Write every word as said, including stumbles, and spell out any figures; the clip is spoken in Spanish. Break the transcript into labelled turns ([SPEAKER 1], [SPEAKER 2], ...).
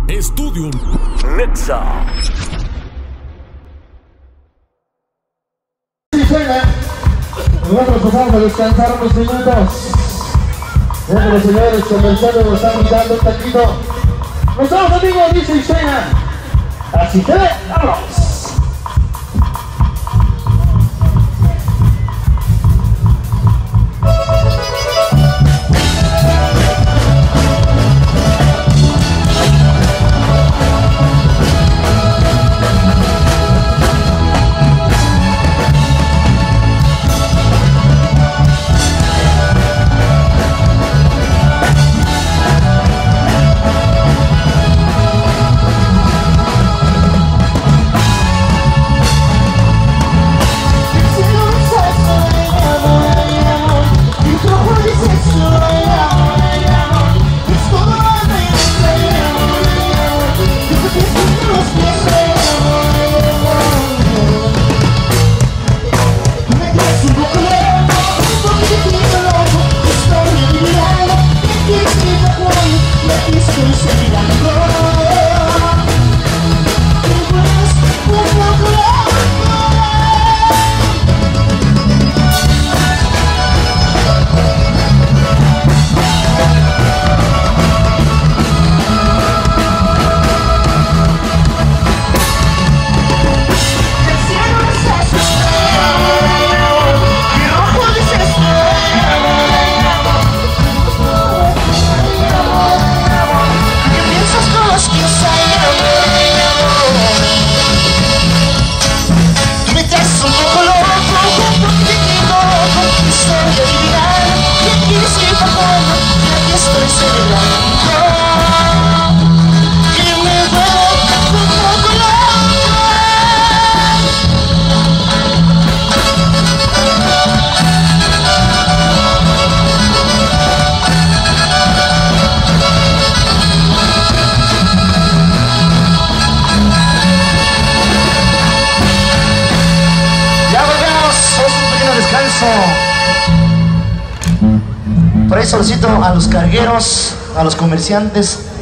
[SPEAKER 1] Estudio Nexa.
[SPEAKER 2] Sí, suena. Nosotros pasamos a descansar unos minutos. Bueno, los señores comerciales nos están mirando un taquito. Nos vamos, amigos, dice y suena. Así que, vámonos.
[SPEAKER 3] Por ahí solicito a los cargueros, a los comerciantes,